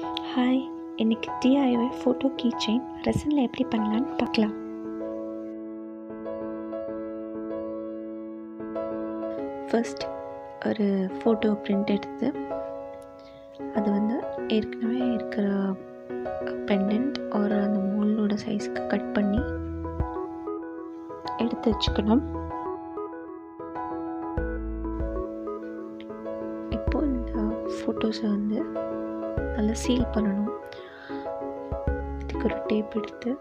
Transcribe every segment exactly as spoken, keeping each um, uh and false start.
Hi, இன்னைக்கு DIY photo keychain ரெசினில் எப்படி பண்ணலான்னு பார்க்கலாம். ஃபர்ஸ்ட் ஒரு ஃபோட்டோ பிரிண்ட் எடுத்து அது வந்து ஏற்கனவே இருக்கிற பெண்டன்ட் ஒரு அந்த மோல்டோட சைஸ்க்கு கட் பண்ணி எடுத்து வச்சுக்கணும். இப்போது இந்த ஃபோட்டோஸை வந்து நல்லா சீல் பண்ணணும். இதுக்கு ஒரு டேப் எடுத்து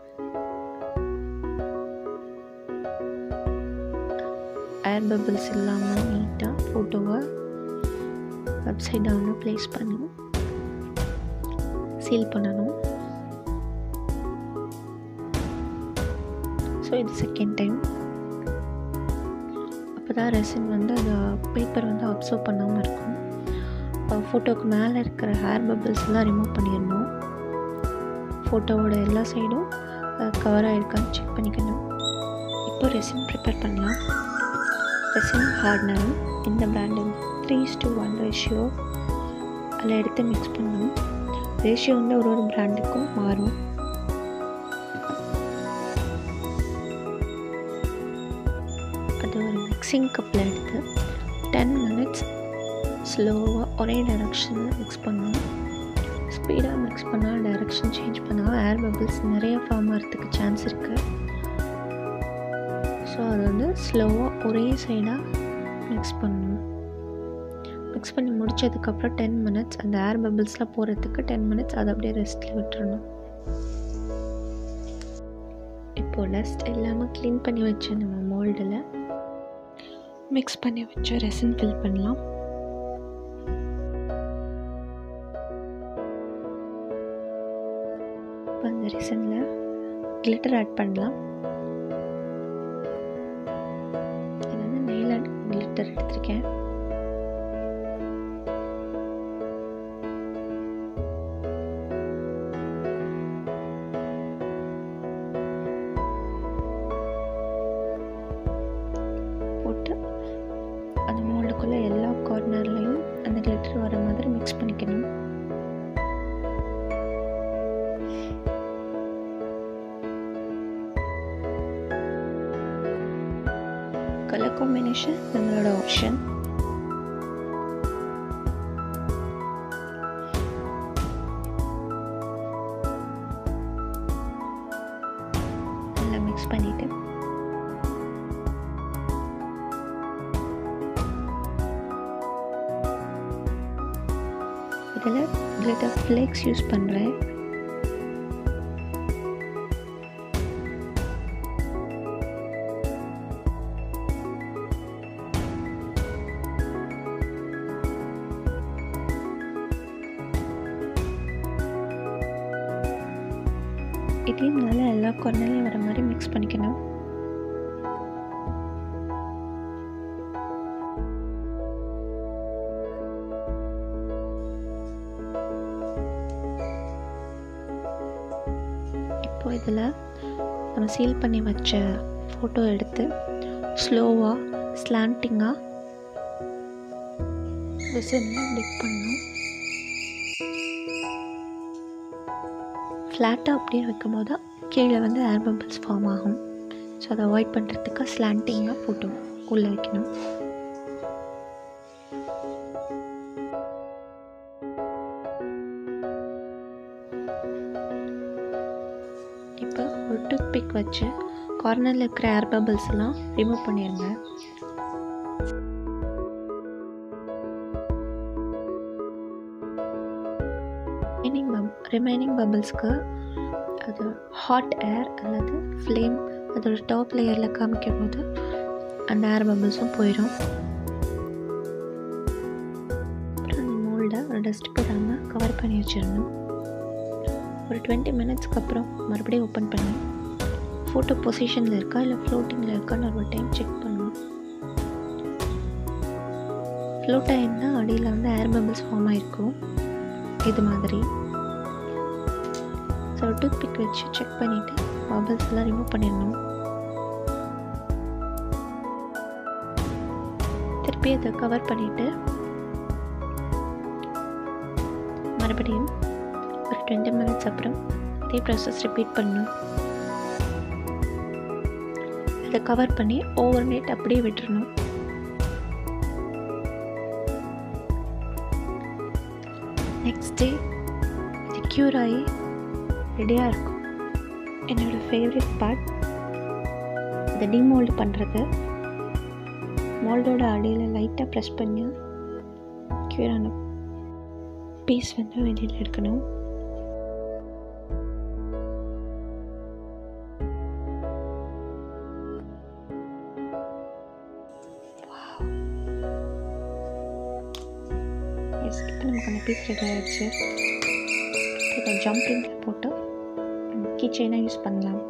ஏர் பபிள்ஸ் இல்லாமல் நீட்டாக ஃபோட்டோவை அப்சைட் டவுனாக ப்ளேஸ் பண்ணி சீல் பண்ணணும். ஸோ இது செகண்ட் டைம். அப்போ தான் ரெசின் வந்து அந்த பேப்பர் வந்து அப்சர்வ் பண்ணாமல் இருக்கும். ஃபோட்டோவுக்கு மேலே இருக்கிற ஹேர் பபிள்ஸ்லாம் ரிமூவ் பண்ணிடணும். ஃபோட்டோவோட எல்லா சைடும் கவர் ஆகிருக்கான்னு செக் பண்ணிக்கணும். இப்போ ரெசின் ப்ரிப்பேர் பண்ணலாம். ரெசின் ஹார்ட்னர் இந்த brand three to one ratio அதில் எடுத்து மிக்ஸ் பண்ணணும். ரேஷியோ வந்து ஒரு ஒரு பிராண்டுக்கும் மாறும். அது ஒரு மிக்சிங் கப்பில் எடுத்து டென் மினிட்ஸ் ஸ்லோவாக ஒரே டைரெக்ஷனில் மிக்ஸ் பண்ணணும். ஸ்பீடாக மிக்ஸ் பண்ணால் டைரெக்ஷன் சேஞ்ச் பண்ணால் ஏர் பபிள்ஸ் நிறைய ஃபார்ம் ஆகிறதுக்கு சான்ஸ் இருக்குது. ஸோ அது வந்து ஸ்லோவாக ஒரே சைடாக மிக்ஸ் பண்ணணும். மிக்ஸ் பண்ணி முடித்ததுக்கப்புறம் டென் மினிட்ஸ் அந்த ஏர் பபிள்ஸ்லாம் போகிறதுக்கு டென் மினிட்ஸ் அதை அப்படியே ரெஸ்ட்டில் விட்டுறணும். இப்போது டஸ்ட் எல்லாமே க்ளீன் பண்ணி வச்ச நம்ம மோல்டில் மிக்ஸ் பண்ணி வச்ச ரெசின் ஃபில் பண்ணலாம். இப்போ அந்த ரெசினில் கிளிட்டர் ஆட் பண்ணலாம். இது வந்து நெயில் ஆர்ட் கிளிட்டர் எடுத்திருக்கேன். போட்டு அந்த மோல்டுக்குள்ளே எல்லா கார்னர்லையும் அந்த கிளிட்டர் வர மாதிரி மிக்ஸ் பண்ணிக்கணும். கலர் காம்பினேஷன் நம்மளோட ஆப்ஷன். நல்லா மிக்ஸ் பண்ணிட்டு இதில் கிளிட்டர் ஃப்ளேக்ஸ் யூஸ் பண்ணுறேன். இதையும் நல்லா எல்லா கார்னர்லையும் வர மாதிரி மிக்ஸ் பண்ணிக்கணும். இப்போ இதில் நம்ம சீல் பண்ணி வச்ச ஃபோட்டோ எடுத்து ஸ்லோவாக ஸ்லாண்டிங்காக ரெசினில் டிப் பண்ணணும். ஃப்ளாட்டாக அப்படியே வைக்கும் போது கீழே வந்து ஏர் பபிள்ஸ் ஃபார்ம் ஆகும். ஸோ அதை அவாய்ட் பண்ணுறதுக்கு ஸ்லாண்டிங்காக ஃபோட்டோ உள்ளே வைக்கணும். இப்போ ஒரு டூத் பிக் வச்சு கார்னரில் இருக்கிற ஏர் பபிள்ஸ் எல்லாம் ரிமூவ் பண்ணிடுங்க. ரிமைனிங் பப் ரிமைனிங் பபிள்ஸ்க்கு அது ஹாட் ஏர் அல்லது ஃப்ளேம் அதோட டாப் லேயரில் காமிக்கும் போது அந்த ஏர் பபிள்ஸும் போயிடும். அப்புறம் அந்த மோல்டை ஒரு டஸ்ட் போடாமல் கவர் பண்ணி வச்சிடணும். ஒரு டுவெண்ட்டி மினிட்ஸ்க்கு அப்புறம் மறுபடியும் ஓப்பன் பண்ணி ஃபோட்டோ பொசிஷனில் இருக்கா இல்லை ஃப்ளோட்டிங்கில் இருக்கான்னு ஒரு டைம் செக் பண்ணணும். ஃப்ளோட் ஆகிருந்தால் அடியில் வந்து ஏர் பபிள்ஸ் ஃபார்ம் ஆகிருக்கும் இது மாதிரி. ஸோ டூத் பிக் வச்சு செக் பண்ணிவிட்டு பபிள்ஸ் எல்லாம் ரிமூவ் பண்ணிடணும். திருப்பி அதை கவர் பண்ணிவிட்டு மறுபடியும் டுவெண்ட்டி மினிட்ஸ் அப்புறம் இதே ப்ராசஸ் ரிப்பீட் பண்ணணும். அதை கவர் பண்ணி ஓவர் நைட் அப்படியே விட்டுறணும். நெக்ஸ்ட் டே இது க்யூர் ஆகி ரெடியாக இருக்கும். என்னோடய ஃபேவரட் பார்ட் இதை டிமோல்டு பண்ணுறது. மோல்டோட அடியில் லைட்டாக ப்ரெஸ் பண்ணி க்யூரான பீஸ் வந்து வெளியில் எடுக்கணும். எஸ், இப்போ நமக்கு அந்த பீஸ் ரெடி ஆகிடுச்சு. இதை ஜம்பிங்கில் போட்டு கீ செயினாக யூஸ் பண்ணலாம்.